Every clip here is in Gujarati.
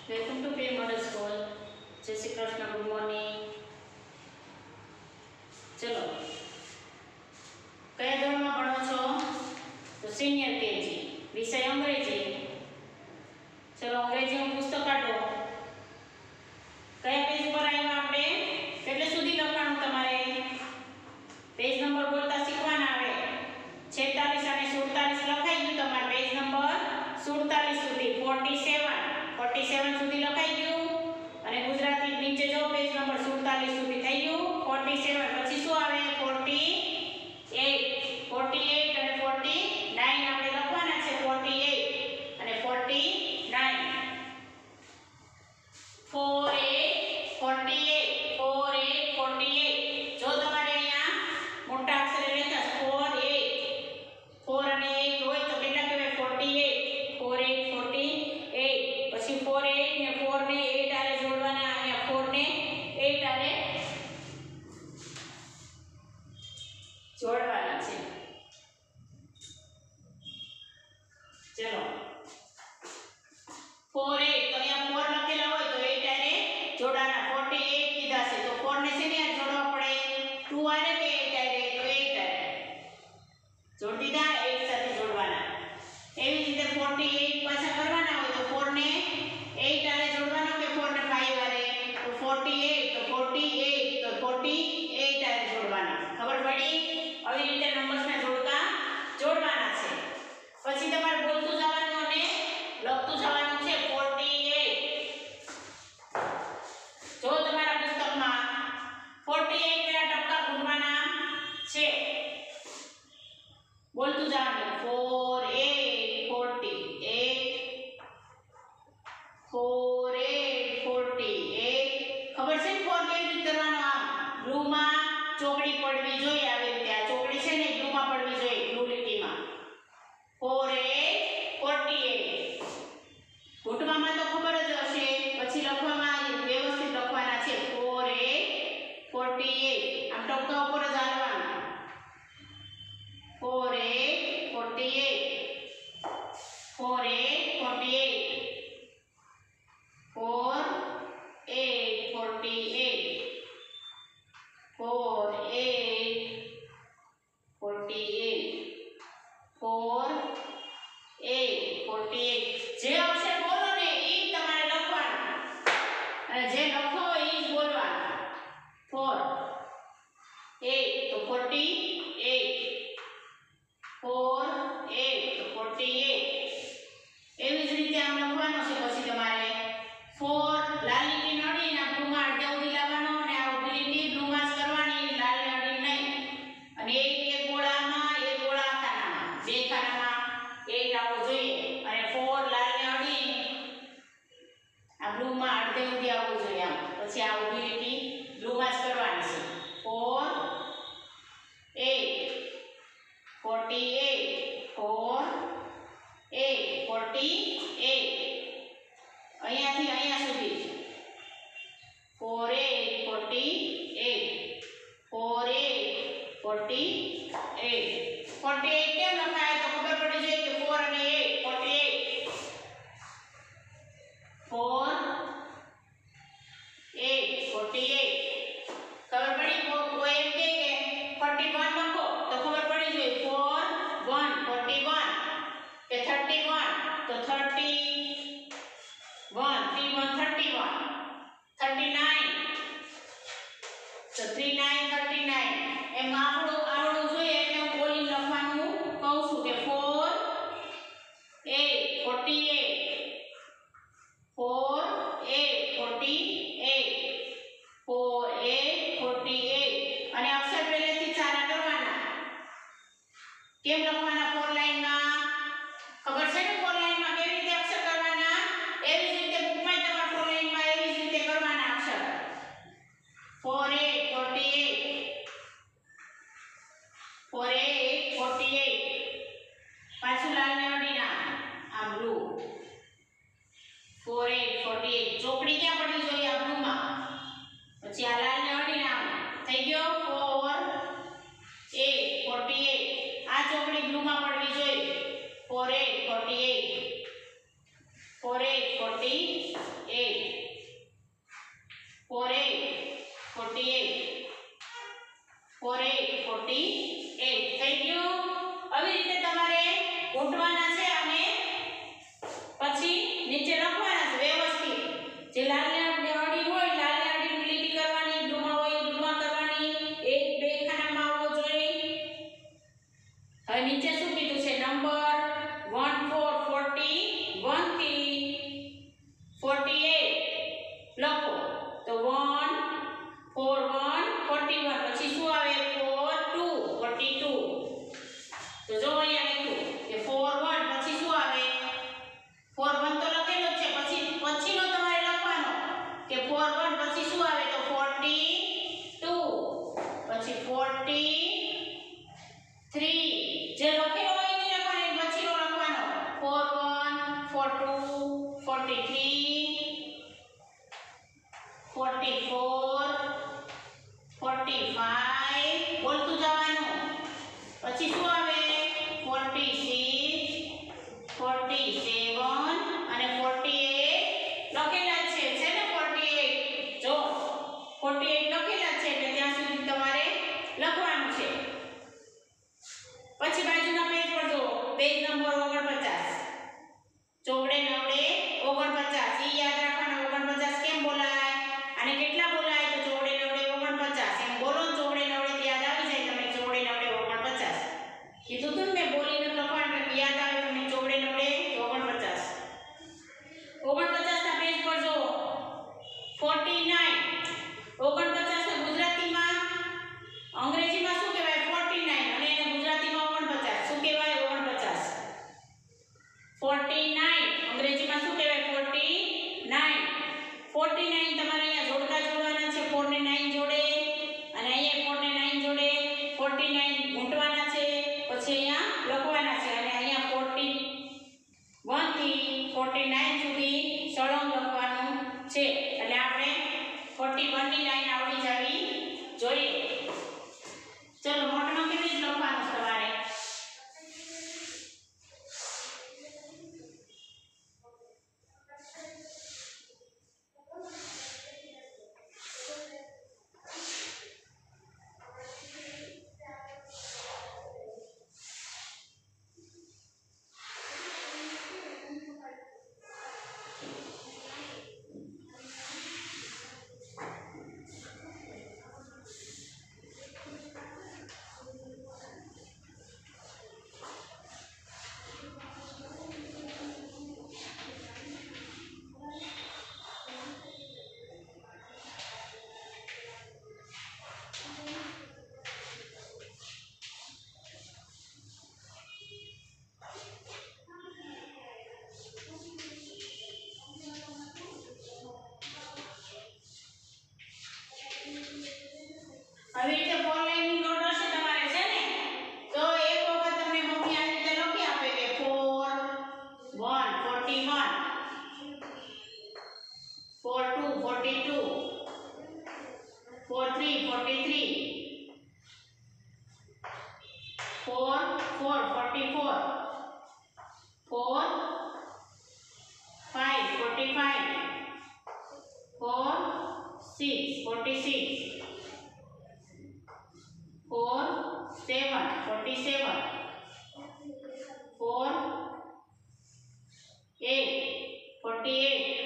Welcome to pre model school. જય શ્રી કૃષ્ણ, ગુડ મોર્નિંગ. ચલો, કયા ધોરણમાં ભણો છો? તો સિનિયર કેજી, વિષય અંગ્રેજી. ચલો, અંગ્રેજીનું પુસ્તક કાઢો. કયા પેજ પર આવ્યા આપણે? કેટલે સુધી લખવાનું તમારે? પેજ નંબર બોલતા શીખવાના આવે. 46 અને 47 લખાઈ ગયું તમારે. પેજ નંબર 47 સુધી, 47 સુધી લખાઈ ગયું. અને ગુજરાતી નીચે જો પેજ નંબર 47 સુધી થઈ ગયું. 47 પછી શું આવે? 48 અને 49 આપણે લખવાના છે. 48 અને 49. 48. જો તમારે અહીંયા મોટા અક્ષરે લેતા 4 અને 8 હોય તો કેટલા કહેવાય? 48. પછી 48 ને 4 ને 8 આરે જોડવાના. અહીંયા 4 ને 8 આરે જોડવાના છે. ચલો, 48 તો અહીંયા 4 લખેલા હોય તો 8 આરે જોડાના. 48 કીધા છે તો 4 ને શેને આરે જોડવા પડે? 2 આરે કે 8 આરે? તો 8 આરે જોડી દીધા. 8 સાથે જોડવાના. એવી રીતે 48 પાછા કરવાના હોય તો 4 ને 8 આરે જોડવાના કે 4 ને 5 આરે? તો 48 આરે જોડવાના. ખબર પડી? આવી રીતે નંબર્સના જોડકા જોડવાના છે. પછી તમારે બોલતું જવાનું અને લખતું જવાનું છે. 48 જો તમારા પુસ્તકમાં 48 ના ટપકા ગુણવાના છે. બોલતું જવાનું. 48 ખબર છે? 4 કેવી રીતે કરવાનો? આમ બ્લુમાં ચોકડી પડવી જોઈએ. આવી રીતે આ ચોકડી છે ને બ્લુમાં પડવી જોઈએ, બ્લુ લીટીમાં. 48. ઘૂંટવામાં તો ખબર જ હશે. પછી લખવામાં વ્યવસ્થિત લખવાના છે. 48 આમ ટપકા ઉપર જ હાલવાનું. 48. 48. જે અક્ષર બોલો ને એ તમારે લખવાનું અને જે લખો હોય એ જ બોલવાનું. 48 તો 48. એવી જ રીતે આમ લખવાનું છે. પછી તમારે 4 લાલ લીટી નડીને આ બ્લુમાં અડધે સુધી લાવવાનો અને આ ઊભી લીટી બ્લુમાં જ કરવાની, લાલ નડી નહીં. અને એક ગોળામાં એક ગોળા ખાનામાં, બે ખાનામાં 8 આવવો જોઈએ. અને 4 લાલ ને અડી આ બ્લુમાં અડધે સુધી આવવું જોઈએ. આમ પછી આ ઊભી લીટી બ્લુમાં જ કરવાની છે. 48. અહીંયાથી અહીંયા સુધી 48 કેમ લખાય તો ખબર પડી જાય કે 4 અને 8. 48. લાલને અડી હોય લાલને અડીને લીટી કરવાની, બ્લુમાં હોય બ્લુમાં કરવાની, એક બે ખાનામાં આવવો જોઈએ. હવે નીચે શું કીધું છે નંબર 1 4 41 થી 48 લખો. તો 1 4 1 41 પછી શું આવે 4 2 42. તો જો અહીંયા લખ્યું કે 4 1 પછી શું આવે 4 1 તો લખેલો છે, પછીનો તમારે લખવાનો કે 4 1 પછી શું આવે તો 42 પછી 43 જે લખેલો હોય એને લખવાનો, પછીનો લખવાનો 4 1 42 43 44 45 બોલતું જવાનું. પછી શું આવે 46 47 અને 48 લખેલા છે ને 48 જો 48 લખેલા છે એટલે ત્યાં સુધી તમારે લખવાનું છે. પછી બાજુના પેજ પર જો પેજ નંબર 49 ચોગડે નવડે 49 ઈ યાદ રાખવાનું. 49 કેમ બોલાય અને કેટલા બોલાય તો ચોગડે નવડે 49 એમ બોલો. ચોગડે નવડે યાદ આવી જાય તમે ચોગડે નવડે 49 કીધું તું મેં બોલીને લખવાનું એટલે યાદ આવે તમે ચોગડે નવડે 49. 49 ના પેજ પર જો 49 49 ને ગુજરાતીમાં અંગ્રેજીમાં શું કહેવાય 49 અને એને ગુજરાતીમાં 49 શું કહેવાય 49. 49 અંગ્રેજીમાં શું કહેવાય 49. 49 તમારે અહીંયા જોડકા જોડવાના છે 4 ને 9 જોડે અને અહીંયા 4 ને 9 જોડે 49 મૂંટવાના છે પછી અહીંયા લખવાના છે અને અહીંયા 41 થી 49 સુધી સળંગ લખવાનું છે. એટલે આપણે 41 ની લાઈન આવડી જવી જોઈએ. ચલો નોટમાં કેવી રીતે લખવાનું તમારે આવી રીતે 4 લાઈનની નોટ હશે તમારે છે ને તો એક વખત તમને મમ્મી આ રીતે લખી આપે કે 4 1 41 4 2 42 4 3 43 4 4 44 4 5 45 4 6 46 4 7 47 4 8 48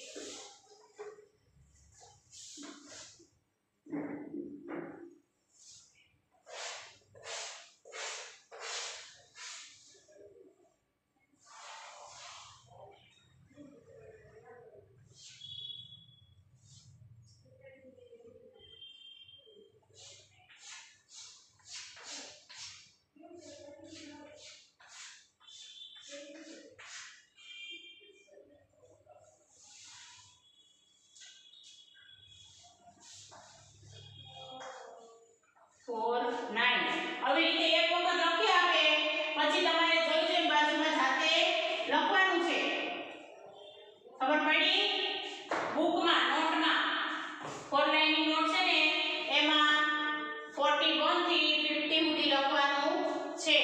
4 9 આવી રીતે એક વખત લખી આપે પછી તમારે જોઈ જોઈને બાજુમાં જાતે લખવાનું છે. ખબર પડી બુકમાં નોટમાં 4 લાઈનની નોટ છે ને એમાં 41 થી 50 સુધી લખવાનું છે.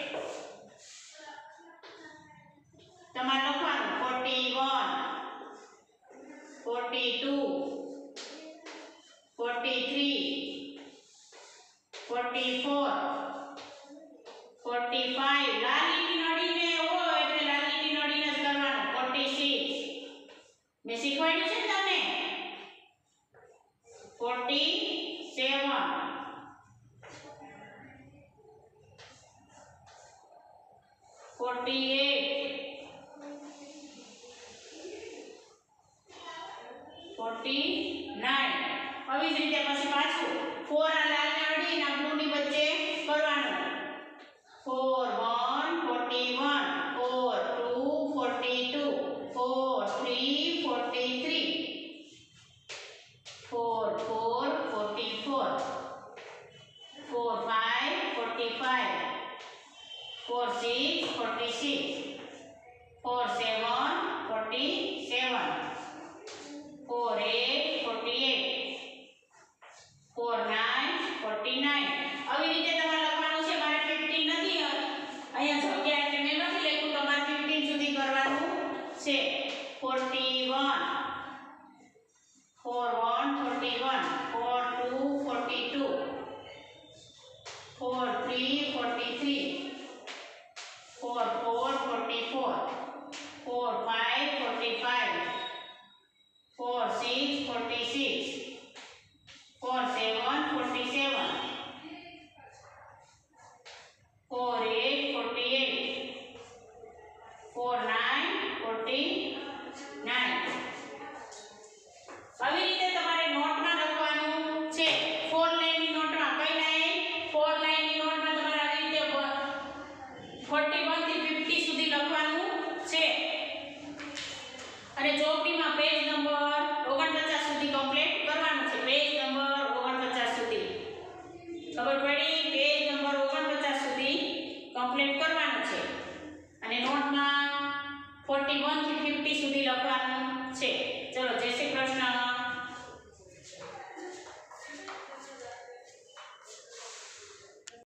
તમારે લખવાનું 41 42 43 44 45 લાલ લીટી નડીને હોય એટલે લાલ લીટી નડીને જ કરવાનું. 46 મેં શીખવાડ્યું છે ને તમને 49 આવી જ રીતે પછી પાછું 4 આ લાલ ને અડી ના બ્લુ ની વચ્ચે કરવાનું 4 1 41 4 2 42 4 3 43 4 4 44 4 5 45 4 6 46 4 7 47 4 8 48 4 9 49 આવી રીતે તમારે લખવાનું છે મારે 15 નથી અહીંયા જગ્યા એટલે મેં નથી લખ્યું તમારે 15 સુધી કરવાનું છે 41 4 1 41 4 2 42 4 3 43 4 4 44 4 5 45 4 6 46 4 7 47 4 8 48 4 9 49 આવી રીતે તમારે નોટમાં લખવાનું છે 4 લાઈનની નોટમાં કઈ લાઈન 4 લાઈનની નોટમાં તમારે આવી રીતે 41 થી 50 સુધી લખવાનું છે અને ચોપડીમાં પેજ નંબર 49 સુધી કમ્પ્લીટ કરવાનું છે પેજ નંબર 49 સુધી ખબર પડી પેજ નંબર 49 સુધી કમ્પ્લીટ કરવાનું છે અને નોટમાં 41 થી 50 સુધી લખવાનું છે